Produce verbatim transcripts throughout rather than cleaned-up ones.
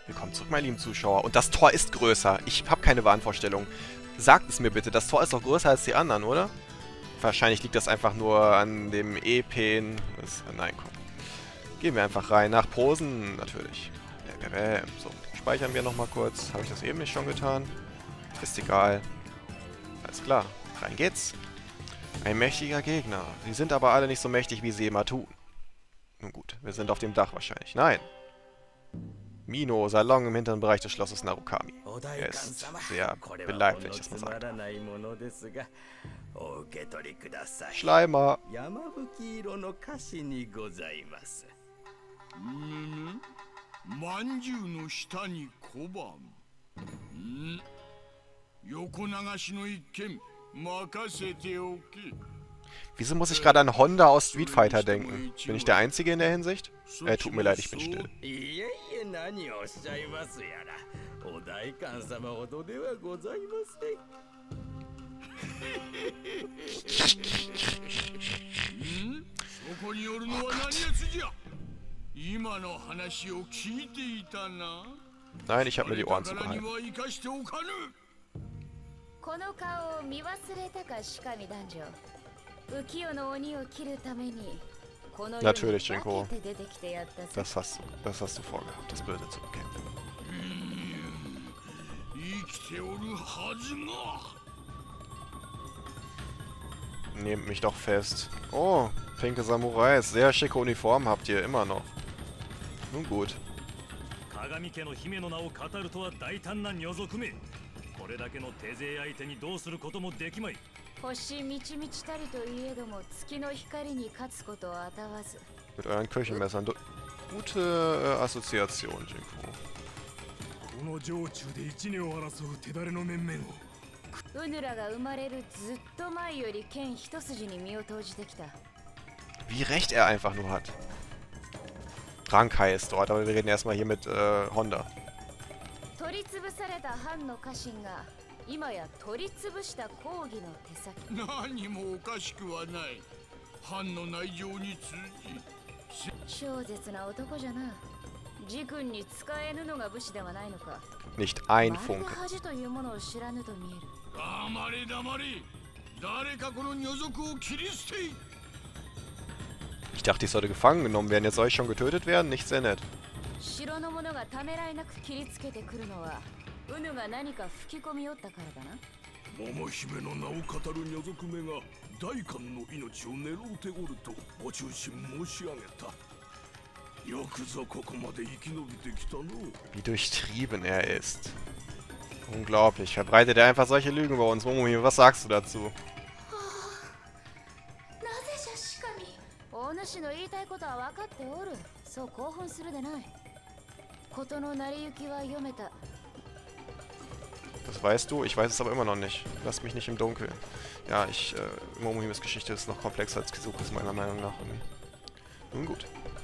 Willkommen zurück, meine lieben Zuschauer. Und das Tor ist größer. Ich habe keine Wahnvorstellung. Sagt es mir bitte, das Tor ist doch größer als die anderen, oder? Wahrscheinlich liegt das einfach nur an dem E P. Das, nein, komm. Gehen wir einfach rein. Nach Posen, natürlich. So, speichern wir nochmal kurz. Habe ich das eben nicht schon getan? Ist egal. Alles klar. Rein geht's. Ein mächtiger Gegner. Sie sind aber alle nicht so mächtig, wie sie immer tun. Nun gut, wir sind auf dem Dach wahrscheinlich. Nein. Mino, Salon im hinteren Bereich des Schlosses Narukami. Er ist sehr beleibt, wenn ich das mal sage. Schleimer. Wieso muss ich gerade an Honda aus Street Fighter denken? Bin ich der Einzige in der Hinsicht? Äh, tut mir leid, ich bin still. Nein, ich habe mir die Ohren zugehalten. Natürlich, Jinko. Das hast du, das hast du vorgehabt, das Böse zu bekämpfen. Nehmt mich doch fest. Oh, pinke Samurais. Sehr schicke Uniform habt ihr immer noch. Nun gut. Mit euren Küchenmessern. Gute äh, Assoziation, Jinko. Wie recht er einfach nur hat. Rankai ist dort, aber wir reden erstmal hier mit äh, Honda. Nicht ein Funke. Ich dachte, ich sollte gefangen genommen werden. Jetzt soll ich schon getötet werden? Nicht sehr nett. Wie durchtrieben er ist. Unglaublich. Verbreitet er einfach solche Lügen bei uns. Momomimi, was sagst du dazu? Das weißt du? Ich weiß es aber immer noch nicht. Lass mich nicht im Dunkeln. Ja, ich, äh, Momohimes Geschichte ist noch komplexer als Kizukis, meiner Meinung nach. Irgendwie. Nun gut.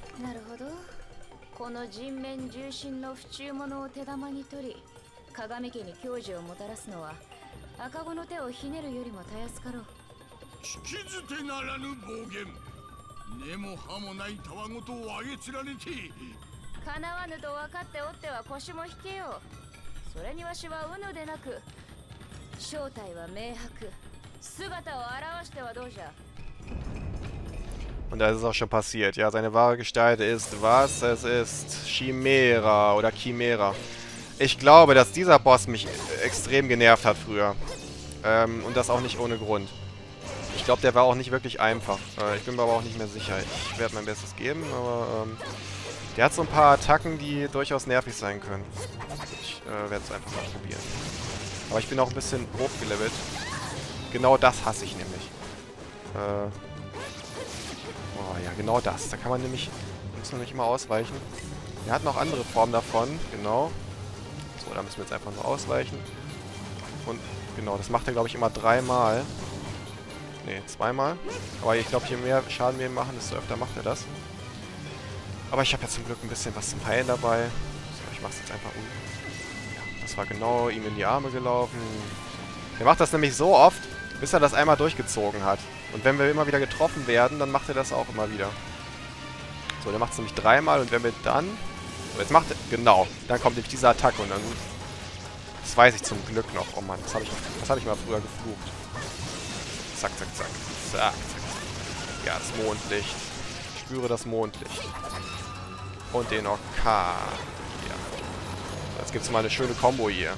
Und da ist es auch schon passiert. Ja, seine wahre Gestalt ist was? Es ist Chimera oder Chimera. Ich glaube, dass dieser Boss mich extrem genervt hat früher. Ähm, und das auch nicht ohne Grund. Ich glaube, der war auch nicht wirklich einfach. Äh, ich bin mir aber auch nicht mehr sicher. Ich werde mein Bestes geben, aber ähm, der hat so ein paar Attacken, die durchaus nervig sein können. Ich äh, werde es einfach mal probieren. Aber ich bin auch ein bisschen hochgelevelt. Genau das hasse ich nämlich. Äh, oh ja, genau das. Da kann man nämlich, muss man nicht immer ausweichen. Er hat noch andere Formen davon, genau. So, da müssen wir jetzt einfach nur ausweichen. Und genau, das macht er, glaube ich, immer dreimal. Ne, zweimal. Aber ich glaube, je mehr Schaden wir ihm machen, desto öfter macht er das. Aber ich habe ja zum Glück ein bisschen was zum Heilen dabei. So, ich mache es jetzt einfach um. Ja, das war genau ihm in die Arme gelaufen. Er macht das nämlich so oft, bis er das einmal durchgezogen hat. Und wenn wir immer wieder getroffen werden, dann macht er das auch immer wieder. So, der macht es nämlich dreimal und wenn wir dann... So, jetzt macht er... Genau. Dann kommt nämlich diese Attacke und dann... Das weiß ich zum Glück noch. Oh Mann, das habe ich, das hab ich mal früher geflucht. Zack, zack, zack. Zack, zack, zack. Ja, das Mondlicht. Ich spüre das Mondlicht. Und den Orkan. Ja. Jetzt gibt es mal eine schöne Kombo hier.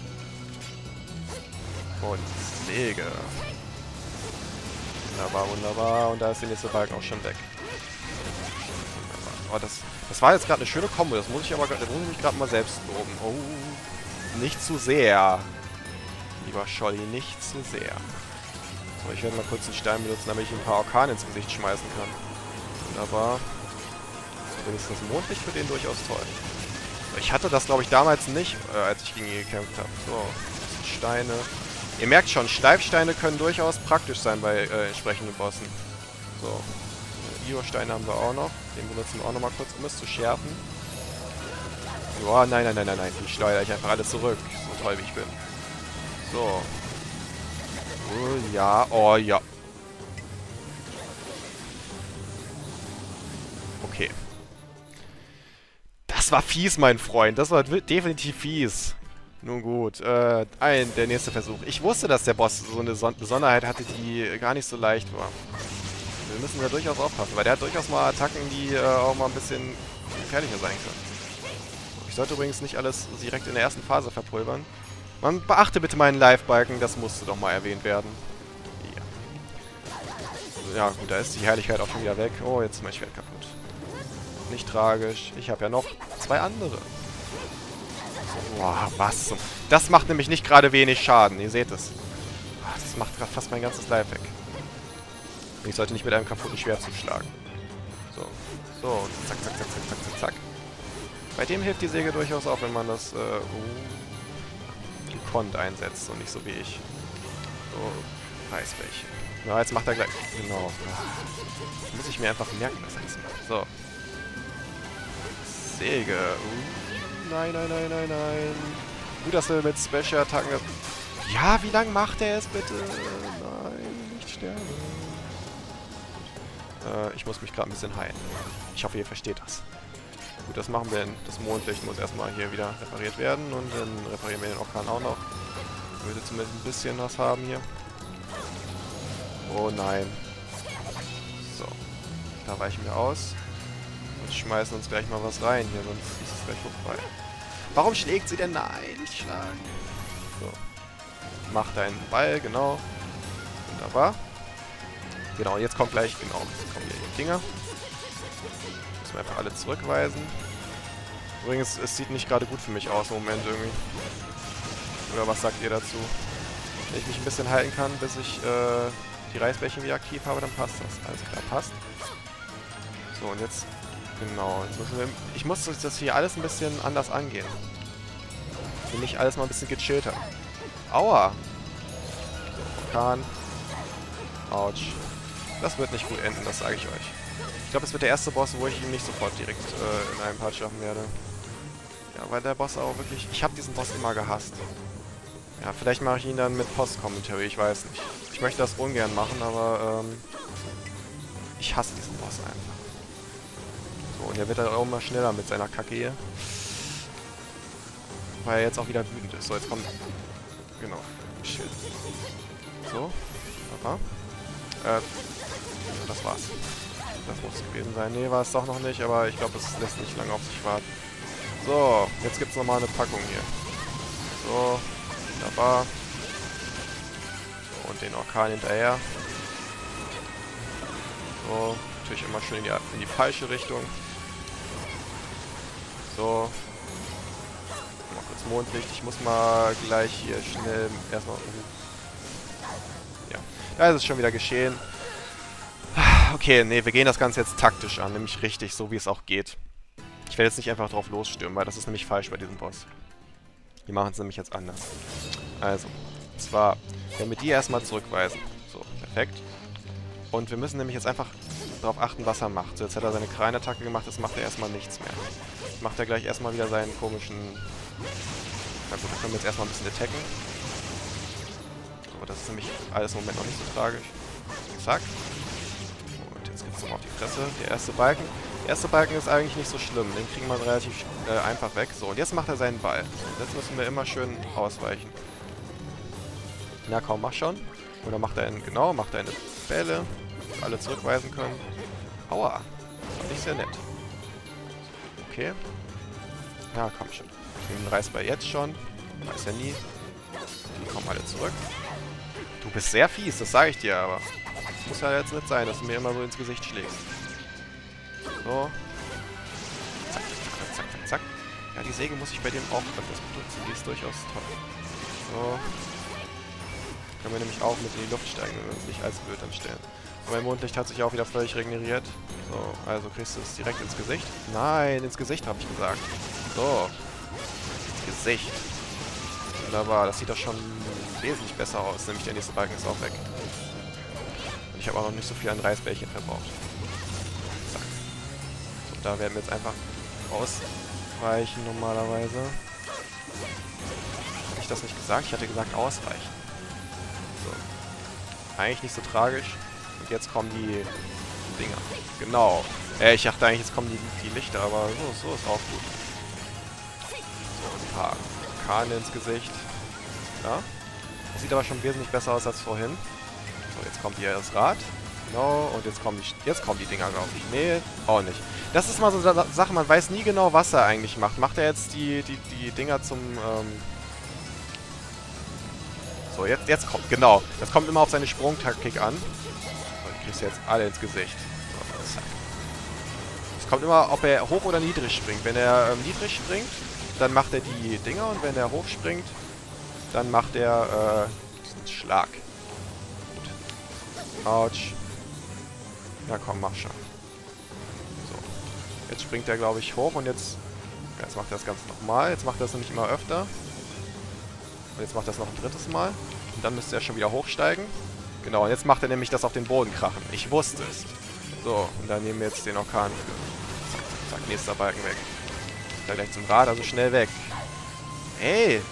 Und Säge. Wunderbar, wunderbar. Und da ist der nächste Balken auch schon weg. Oh, das, das war jetzt gerade eine schöne Kombo. Das muss ich aber das muss ich mich gerade mal selbst loben. Oh, nicht zu sehr. Lieber Scholli, nicht zu sehr. So, ich werde mal kurz den Stein benutzen, damit ich ein paar Orkane ins Gesicht schmeißen kann. Wunderbar. So, wenigstens das Mondlicht für den durchaus toll. Ich hatte das, glaube ich, damals nicht, äh, als ich gegen ihn gekämpft habe. So, das sind Steine. Ihr merkt schon, Schleifsteine können durchaus praktisch sein bei äh, entsprechenden Bossen. So. Io-Steine haben wir auch noch. Den benutzen wir auch noch mal kurz, um es zu schärfen. Boah, nein, nein, nein, nein, nein. Die schleudere ich einfach alles zurück. So toll wie ich bin. So. Oh ja, oh ja. Okay. Das war fies, mein Freund. Das war definitiv fies. Nun gut, äh, ein, der nächste Versuch. Ich wusste, dass der Boss so eine Son Besonderheit hatte, die gar nicht so leicht war. Wir müssen da durchaus aufpassen, weil der hat durchaus mal Attacken, die äh, auch mal ein bisschen gefährlicher sein können. Ich sollte übrigens nicht alles direkt in der ersten Phase verpulvern. Man beachte bitte meinen Live-Balken, das musste doch mal erwähnt werden. Ja. Ja gut, da ist die Herrlichkeit auch schon wieder weg. Oh, jetzt ist mein Schwert kaputt. Nicht tragisch, ich habe ja noch zwei andere. Boah, was zum... Das macht nämlich nicht gerade wenig Schaden, ihr seht es. Das macht gerade fast mein ganzes Life weg. Ich sollte nicht mit einem kaputten Schwert zuschlagen. So, so, und zack, zack, zack, zack, zack, zack, zack. Bei dem hilft die Säge durchaus auch, wenn man das, äh, uh, gekonnt einsetzt und nicht so wie ich. So, Eisbällchen. Na, jetzt macht er gleich... Genau. Das muss ich mir einfach merken, was er jetzt macht. So. Säge. Uh, nein, nein, nein, nein, nein. Gut, dass wir mit Special-Attacken... Ja, wie lange macht er es bitte? Nein, nicht sterben. Äh, ich muss mich gerade ein bisschen heilen. Ich hoffe, ihr versteht das. Gut, das machen wir. Das Mondlicht muss erstmal hier wieder repariert werden. Und dann reparieren wir den Orkan auch noch. Ich würde zumindest ein bisschen was haben hier. Oh nein. So. Da weichen wir aus. Und schmeißen uns gleich mal was rein hier, sonst ist es gleich vorbei. Warum schlägt sie denn? Nein, nicht schlagen. So. Mach deinen Ball, genau. Wunderbar. Genau, jetzt kommt gleich, genau, jetzt kommen hier die Dinger. Müssen wir einfach alle zurückweisen. Übrigens, es sieht nicht gerade gut für mich aus im Moment irgendwie. Oder was sagt ihr dazu? Wenn ich mich ein bisschen halten kann, bis ich äh, die Reisbällchen wieder aktiv habe, dann passt das. Alles klar, passt. So, und jetzt, genau, jetzt müssen wir, ich muss das hier alles ein bisschen anders angehen. Will nicht alles mal ein bisschen gechillter. Aua! So, Orkan. Autsch. Das wird nicht gut enden, das sage ich euch. Ich glaube, es wird der erste Boss, wo ich ihn nicht sofort direkt äh, in einem Part schaffen werde. Ja, weil der Boss auch wirklich... Ich habe diesen Boss immer gehasst. Ja, vielleicht mache ich ihn dann mit Post-Commentary, ich weiß nicht. Ich möchte das ungern machen, aber ähm, ich hasse diesen Boss einfach. So, und er wird dann auch immer schneller mit seiner Kacke hier. Weil er jetzt auch wieder wütend ist. So, jetzt kommt... Genau. Schild. So. Aha. Äh, das war's. Das muss es gewesen sein. Nee, war es doch noch nicht, aber ich glaube, es lässt nicht lange auf sich warten. So, jetzt gibt es nochmal eine Packung hier. So, wunderbar. So, und den Orkan hinterher. So, natürlich immer schön in die, in die falsche Richtung. So. Mal kurz Mondlicht. Ich muss mal gleich hier schnell erstmal... Ja, da ist es schon wieder geschehen. Okay, nee, wir gehen das Ganze jetzt taktisch an, nämlich richtig, so wie es auch geht. Ich werde jetzt nicht einfach drauf losstürmen, weil das ist nämlich falsch bei diesem Boss. Die machen es nämlich jetzt anders. Also, und zwar, werden wir die erstmal zurückweisen. So, perfekt. Und wir müssen nämlich jetzt einfach darauf achten, was er macht. So, jetzt hat er seine Kraienattacke gemacht, jetzt macht er erstmal nichts mehr. Jetzt macht er gleich erstmal wieder seinen komischen... Na gut, da können wir jetzt erstmal ein bisschen attacken. So, das ist nämlich alles im Moment noch nicht so tragisch. Zack. Jetzt gibt es nochmal auf die Fresse. Der erste Balken. Der erste Balken ist eigentlich nicht so schlimm. Den kriegen wir relativ äh, einfach weg. So, und jetzt macht er seinen Ball. Und jetzt müssen wir immer schön ausweichen. Na komm, mach schon. Oder macht er einen, genau, macht er eine Bälle, dass alle zurückweisen können. Aua. Nicht sehr nett. Okay. Ja, komm schon. Den Reißball jetzt schon. Weiß ja nie. Die kommen alle zurück. Du bist sehr fies, das sage ich dir aber. Das muss ja jetzt nicht sein, dass du mir immer so ins Gesicht schlägst. So. Zack, zack, zack, zack, zack. Ja, die Säge muss ich bei dem auch öfters benutzen. Die ist durchaus toll. So. Können wir nämlich auch mit in die Luft steigen, wenn wir uns nicht allzu blöd anstellen. Und mein Mondlicht hat sich auch wieder völlig regeneriert. So, also kriegst du es direkt ins Gesicht. Nein, ins Gesicht habe ich gesagt. So. Ins Gesicht. Wunderbar, das sieht doch schon wesentlich besser aus. Nämlich der nächste Balken ist auch weg. Und ich habe auch noch nicht so viel an Reisbällchen verbraucht. Zack. So, da werden wir jetzt einfach ausweichen normalerweise. Habe ich das nicht gesagt? Ich hatte gesagt ausweichen. So. Eigentlich nicht so tragisch. Und jetzt kommen die Dinger. Genau. Äh, ich dachte eigentlich, jetzt kommen die, die Lichter, aber so, so ist auch gut. So, ein paar Kahne ins Gesicht. Ja. Das sieht aber schon wesentlich besser aus als vorhin. So, jetzt kommt hier das Rad. Genau, und jetzt kommen die, jetzt kommen die Dinger, glaube ich. Nee, auch nicht. Das ist mal so eine Sache, man weiß nie genau, was er eigentlich macht. Macht er jetzt die, die, die Dinger zum... Ähm so, jetzt, jetzt kommt, genau. Das kommt immer auf seine Sprungtaktik an. So, die kriegst du jetzt alle ins Gesicht. So, zack. Es kommt immer, ob er hoch oder niedrig springt. Wenn er ähm, niedrig springt, dann macht er die Dinger, und wenn er hoch springt, dann macht er äh, diesen Schlag. Gut. Autsch. Ja komm, mach schon. So. Jetzt springt er, glaube ich, hoch, und jetzt... Ja, jetzt macht er das Ganze nochmal. Jetzt macht er das nämlich immer öfter. Und jetzt macht er das noch ein drittes Mal. Und dann müsste er schon wieder hochsteigen. Genau, und jetzt macht er nämlich das auf den Boden krachen. Ich wusste es. So, und dann nehmen wir jetzt den Orkan. Zack, zack, zack, nächster Balken weg. Da gleich zum Rad, also schnell weg. Hey!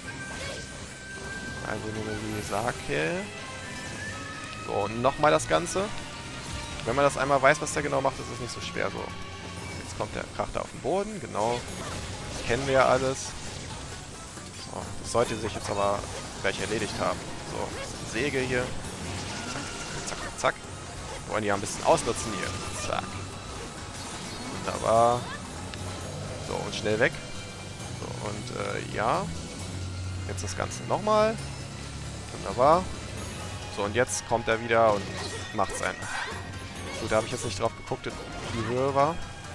Also nehmen wir die Sake. So, und nochmal das Ganze. Wenn man das einmal weiß, was der genau macht, ist es nicht so schwer. So, jetzt kommt der Krachter auf den Boden, genau. Das kennen wir ja alles. So, das sollte sich jetzt aber gleich erledigt haben. So, Säge hier. Zack, zack, zack, zack. Wir wollen die ja ein bisschen ausnutzen hier. Zack. Wunderbar. So, und schnell weg. So, und äh, ja. Jetzt das Ganze nochmal. Wunderbar. So, und jetzt kommt er wieder und macht sein. Gut, da habe ich jetzt nicht drauf geguckt, wie die Höhe war.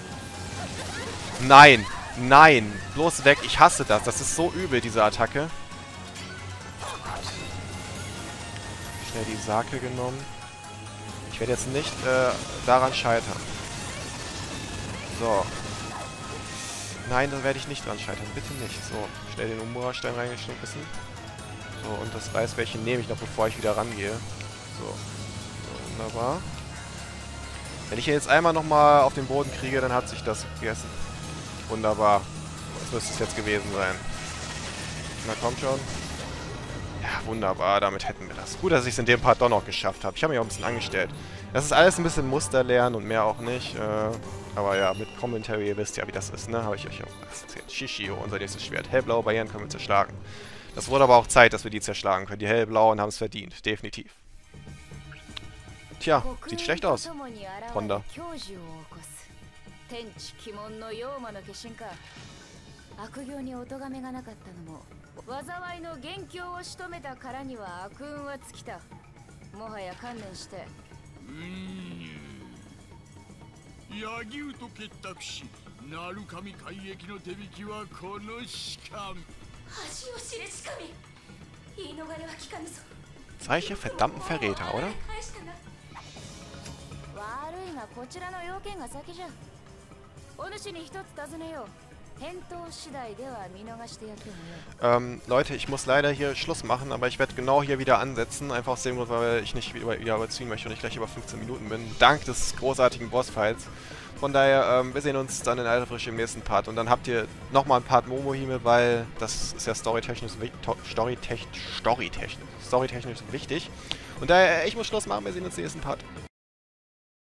Nein! Nein! Bloß weg! Ich hasse das. Das ist so übel, diese Attacke. Oh Gott. Schnell die Sake genommen. Ich werde jetzt nicht äh, daran scheitern. So. Nein, da werde ich nicht dran scheitern. Bitte nicht. So, schnell den Umura-Stein reingeschmissen. So, und das Reisbällchen nehme ich noch, bevor ich wieder rangehe. So. So, wunderbar. Wenn ich hier jetzt einmal nochmal auf den Boden kriege, dann hat sich das gegessen. Wunderbar. Das müsste es jetzt gewesen sein. Na komm schon. Ja, wunderbar. Damit hätten wir das. Gut, dass ich es in dem Part doch noch geschafft habe. Ich habe mich auch ein bisschen angestellt. Das ist alles ein bisschen Muster lernen und mehr auch nicht. Äh, aber ja, mit Commentary, ihr wisst ja, wie das ist, ne? Habe ich euch auch erzählt. Shishio, unser nächstes Schwert. Hellblaue Barrieren können wir zerschlagen. Das wurde aber auch Zeit, dass wir die zerschlagen können. Die Hellblauen haben es verdient. Definitiv. Tja, sieht schlecht aus. Honda. 悪行にお咎めがなかったのも災いの元凶を仕留めたからには悪運は尽きた。もはや観念して。うーん。柳生と結託し、鳴神海域の手引きはこの鹿。恥を知れ鹿見。言い逃れは聞かぬぞ。 Solche verdammten Verräter, oder? 悪いがこちらの要件が先じゃ。お主に一つ尋ねよう。 Ähm, Leute, ich muss leider hier Schluss machen, aber ich werde genau hier wieder ansetzen. Einfach aus dem Grund, weil ich nicht wieder, wieder überziehen möchte und ich gleich über fünfzehn Minuten bin. Dank des großartigen Bossfights. Von daher, ähm, wir sehen uns dann in alter Frische im nächsten Part. Und dann habt ihr nochmal ein Part Momohime, weil das ist ja storytechnisch, storytechnisch, storytechnisch, storytechnisch wichtig. Und daher, ich muss Schluss machen, wir sehen uns im nächsten Part.